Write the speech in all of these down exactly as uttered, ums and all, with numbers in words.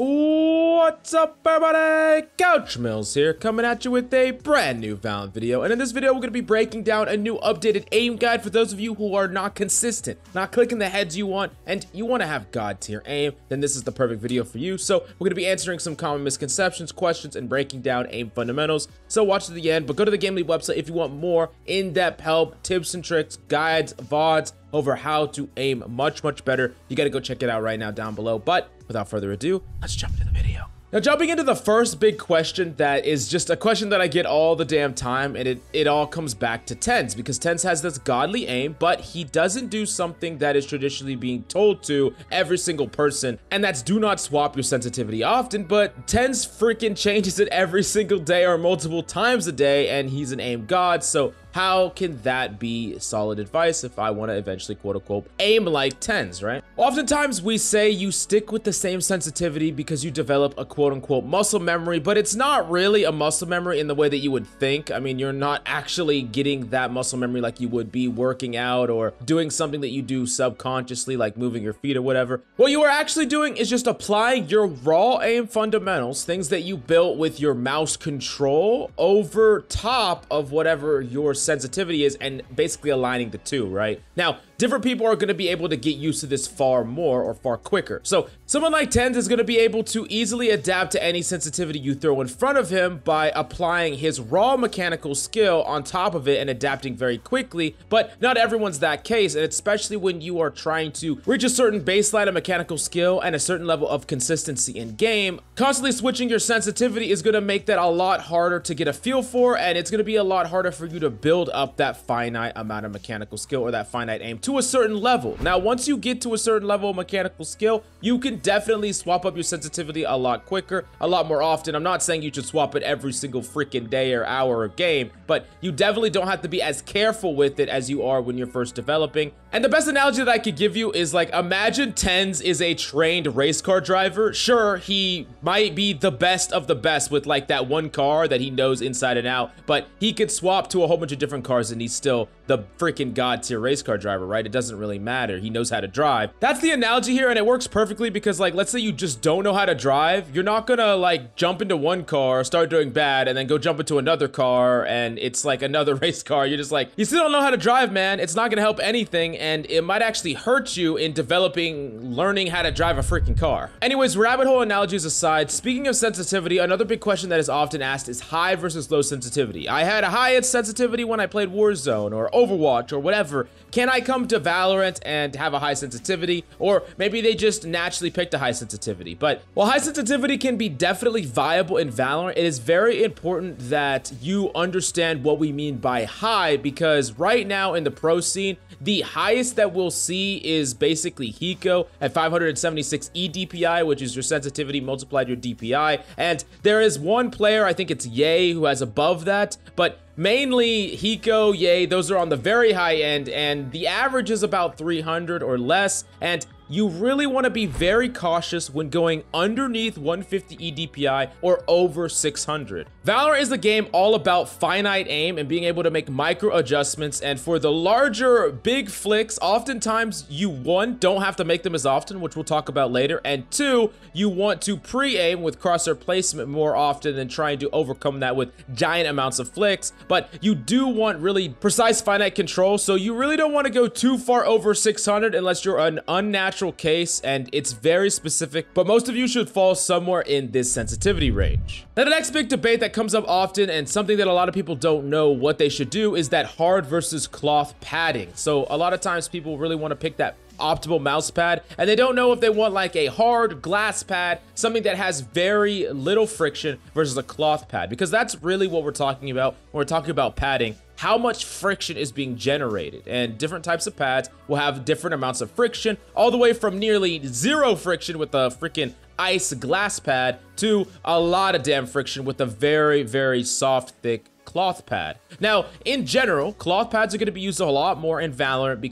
What's up, everybody? Couch Mills here, coming at you with a brand new Valorant video. And in this video, we're going to be breaking down a new updated aim guide for those of you who are not consistent, not clicking the heads you want, and you want to have god tier aim. Then this is the perfect video for you. So we're going to be answering some common misconceptions, questions, and breaking down aim fundamentals. So watch to the end, but go to the Game Leap website if you want more in-depth help, tips and tricks, guides, V O Ds over how to aim much, much better. You got to go check it out right now down below. But without further ado, let's jump into the video. Now, jumping into the first big question that is just a question that I get all the damn time, and it, it all comes back to TenZ, because TenZ has this godly aim, but he doesn't do something that is traditionally being told to every single person, and that's do not swap your sensitivity often, but TenZ freaking changes it every single day or multiple times a day, and he's an aim god, so how can that be solid advice if I want to eventually quote unquote aim like TenZ, right? Oftentimes we say you stick with the same sensitivity because you develop a quote unquote muscle memory, but it's not really a muscle memory in the way that you would think. I mean, you're not actually getting that muscle memory like you would be working out or doing something that you do subconsciously, like moving your feet or whatever. What you are actually doing is just applying your raw aim fundamentals, things that you built with your mouse control, over top of whatever your sensitivity is, and basically aligning the two, right? Now, different people are going to be able to get used to this far more or far quicker. So someone like TenZ is going to be able to easily adapt to any sensitivity you throw in front of him by applying his raw mechanical skill on top of it and adapting very quickly. But not everyone's that case, and especially when you are trying to reach a certain baseline of mechanical skill and a certain level of consistency in game, constantly switching your sensitivity is going to make that a lot harder to get a feel for, and it's going to be a lot harder for you to build build up that finite amount of mechanical skill or that finite aim to a certain level. Now, once you get to a certain level of mechanical skill, you can definitely swap up your sensitivity a lot quicker, a lot more often. I'm not saying you should swap it every single freaking day or hour of game, but you definitely don't have to be as careful with it as you are when you're first developing. And the best analogy that I could give you is, like, imagine TenZ is a trained race car driver. Sure, he might be the best of the best with like that one car that he knows inside and out, but he could swap to a whole bunch of different cars and he's still the freaking god tier race car driver, right? It doesn't really matter. He knows how to drive. That's the analogy here, and it works perfectly because, like, let's say you just don't know how to drive. You're not gonna like jump into one car, start doing bad, and then go jump into another car and it's like another race car. You're just like, you still don't know how to drive, man. It's not gonna help anything, and it might actually hurt you in developing, learning how to drive a freaking car. Anyways, rabbit hole analogies aside, speaking of sensitivity, another big question that is often asked is high versus low sensitivity. I had a high sensitivity when I played Warzone or Overwatch or whatever. Can I come to Valorant and have a high sensitivity? Or maybe they just naturally picked a high sensitivity. But while high sensitivity can be definitely viable in Valorant, it is very important that you understand what we mean by high, because right now in the pro scene, the highest that we'll see is basically Hiko at five hundred seventy-six E D P I, which is your sensitivity multiplied your D P I. And there is one player, I think it's Ye, who has above that, but mainly Hiko, Ye, those are on the very high end, and the average is about three hundred or less, and you really want to be very cautious when going underneath one fifty E D P I or over six hundred. Valorant is a game all about finite aim and being able to make micro adjustments, and for the larger big flicks, oftentimes you, one, don't have to make them as often, which we'll talk about later, and two, you want to pre-aim with crosshair placement more often than trying to overcome that with giant amounts of flicks. But you do want really precise finite control, so you really don't want to go too far over six hundred unless you're an unnatural case, and it's very specific, but most of you should fall somewhere in this sensitivity range. Now, the next big debate that comes up often, and something that a lot of people don't know what they should do, is that hard versus cloth padding. So a lot of times people really want to pick that optimal mouse pad, and they don't know if they want like a hard glass pad, something that has very little friction, versus a cloth pad, because that's really what we're talking about when we're talking about padding. How much friction is being generated, and different types of pads will have different amounts of friction, all the way from nearly zero friction with a freaking ice glass pad to a lot of damn friction with a very, very soft, thick cloth pad. Now, in general, cloth pads are going to be used a lot more in Valorant because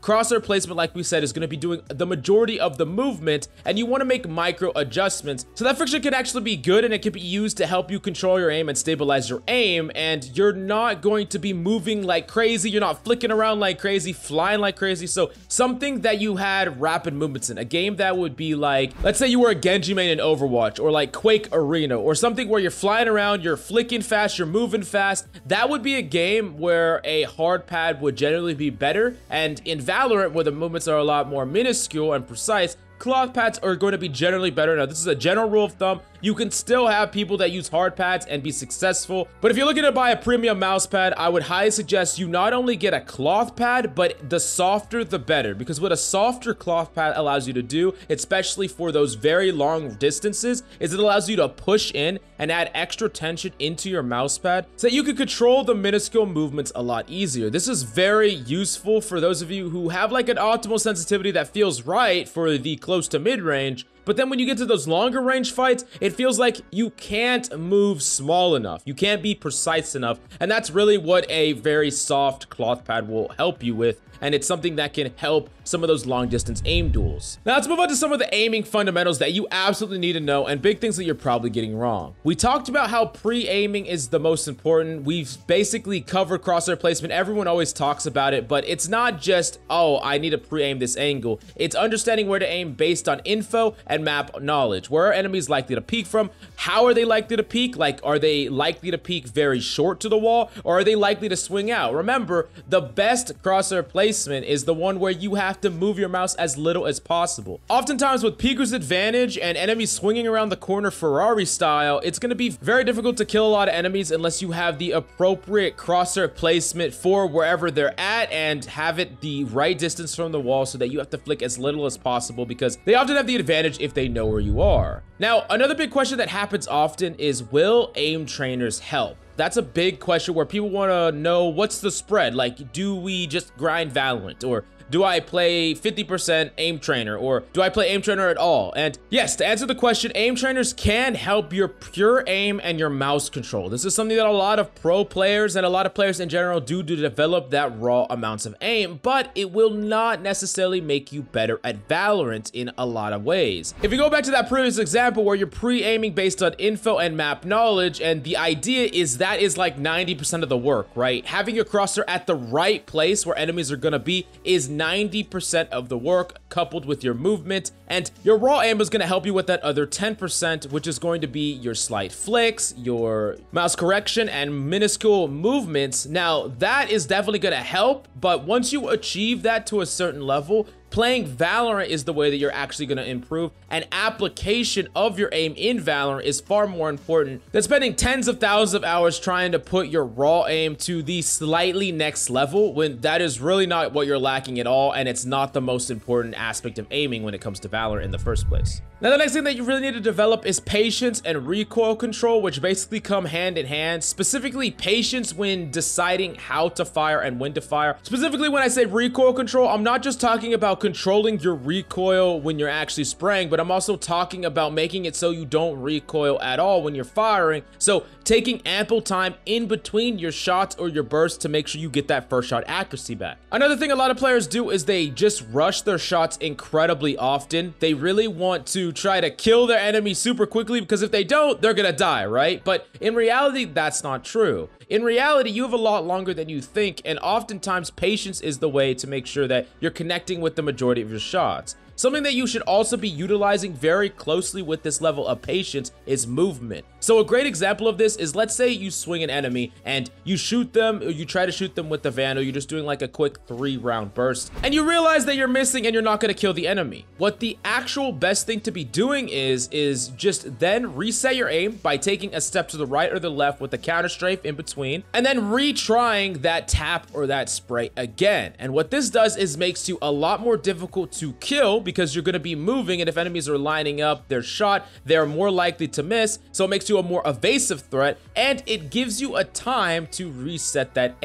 crosshair placement, like we said, is going to be doing the majority of the movement, and you want to make micro adjustments. So that friction can actually be good, and it can be used to help you control your aim and stabilize your aim, and you're not going to be moving like crazy. You're not flicking around like crazy, flying like crazy. So something that you had rapid movements in, a game that would be like, let's say you were a Genji main in Overwatch, or like Quake Arena, or something where you're flying around, you're flicking fast, you're moving fast. That would be a game where a hard pad would generally be better. And in Valorant, where the movements are a lot more minuscule and precise, cloth pads are going to be generally better. Now, this is a general rule of thumb. You can still have people that use hard pads and be successful. But if you're looking to buy a premium mouse pad, I would highly suggest you not only get a cloth pad, but the softer the better. Because what a softer cloth pad allows you to do, especially for those very long distances, is it allows you to push in and add extra tension into your mouse pad so that you can control the minuscule movements a lot easier. This is very useful for those of you who have like an optimal sensitivity that feels right for the close to mid-range. But then when you get to those longer range fights, it feels like you can't move small enough. You can't be precise enough. And that's really what a very soft cloth pad will help you with. And it's something that can help some of those long distance aim duels. Now let's move on to some of the aiming fundamentals that you absolutely need to know and big things that you're probably getting wrong. We talked about how pre-aiming is the most important. We've basically covered crosshair placement. Everyone always talks about it, but it's not just, oh, I need to pre-aim this angle. It's understanding where to aim based on info and map knowledge. Where are enemies likely to peek from? How are they likely to peek? Like, are they likely to peek very short to the wall, or are they likely to swing out? Remember, the best crosshair placement is the one where you have to move your mouse as little as possible. Oftentimes with peeker's advantage and enemies swinging around the corner Ferrari style, it's going to be very difficult to kill a lot of enemies unless you have the appropriate crosshair placement for wherever they're at and have it the right distance from the wall so that you have to flick as little as possible, because they often have the advantage if they know where you are. Now, another big question that happens often is, will aim trainers help? That's a big question where people want to know, what's the spread? Like, do we just grind Valorant? Or do I play fifty percent aim trainer, or do I play aim trainer at all? And yes, to answer the question, aim trainers can help your pure aim and your mouse control. This is something that a lot of pro players and a lot of players in general do to develop that raw amounts of aim, but it will not necessarily make you better at Valorant in a lot of ways. If you go back to that previous example where you're pre-aiming based on info and map knowledge, and the idea is that is like ninety percent of the work, right? Having your crosshair at the right place where enemies are gonna be is ninety percent of the work, coupled with your movement, and your raw aim is going to help you with that other ten percent, which is going to be your slight flicks, your mouse correction, and minuscule movements. Now, that is definitely going to help, but once you achieve that to a certain level, playing Valorant is the way that you're actually going to improve, and application of your aim in Valorant is far more important than spending tens of thousands of hours trying to put your raw aim to the slightly next level, when that is really not what you're lacking at all, and it's not the most important aspect of aiming when it comes to Valorant in the first place. Now, the next thing that you really need to develop is patience and recoil control, which basically come hand in hand. Specifically, patience when deciding how to fire and when to fire. Specifically, when I say recoil control, I'm not just talking about controlling your recoil when you're actually spraying, but I'm also talking about making it so you don't recoil at all when you're firing. So taking ample time in between your shots or your bursts to make sure you get that first shot accuracy back. Another thing a lot of players do is they just rush their shots incredibly often. They really want to try to kill their enemy super quickly, because if they don't, they're gonna die, right? But in reality, that's not true. In reality, you have a lot longer than you think, and oftentimes patience is the way to make sure that you're connecting with the majority of your shots. Something that you should also be utilizing very closely with this level of patience is movement. So a great example of this is, let's say you swing an enemy and you shoot them, or you try to shoot them with the Vandal, you're just doing like a quick three round burst, and you realize that you're missing and you're not gonna kill the enemy. What the actual best thing to be doing is, is just then reset your aim by taking a step to the right or the left with the counter strafe in between, and then retrying that tap or that spray again. And what this does is makes you a lot more difficult to kill, because you're going to be moving, and if enemies are lining up their shot, they're more likely to miss, so it makes you a more evasive threat, and it gives you a time to reset that aim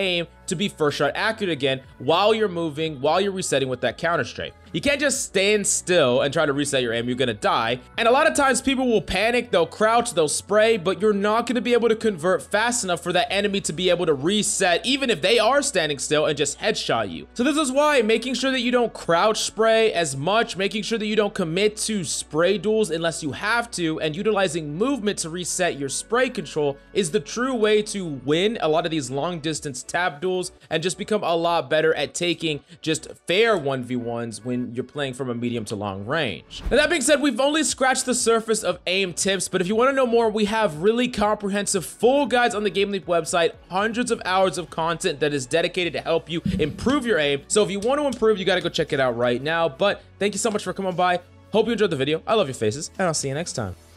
to be first shot accurate again while you're moving, while you're resetting with that counter strafe. You can't just stand still and try to reset your aim, you're gonna die. And a lot of times people will panic, they'll crouch, they'll spray, but you're not gonna be able to convert fast enough for that enemy to be able to reset, even if they are standing still and just headshot you. So this is why making sure that you don't crouch spray as much, making sure that you don't commit to spray duels unless you have to, and utilizing movement to reset your spray control is the true way to win a lot of these long distance tap duels and just become a lot better at taking just fair one v ones when you're playing from a medium to long range. Now that being said, we've only scratched the surface of aim tips, but if you want to know more, we have really comprehensive full guides on the GameLeap website, hundreds of hours of content that is dedicated to help you improve your aim. So if you want to improve, you got to go check it out right now. But thank you so much for coming by. Hope you enjoyed the video. I love your faces, and I'll see you next time.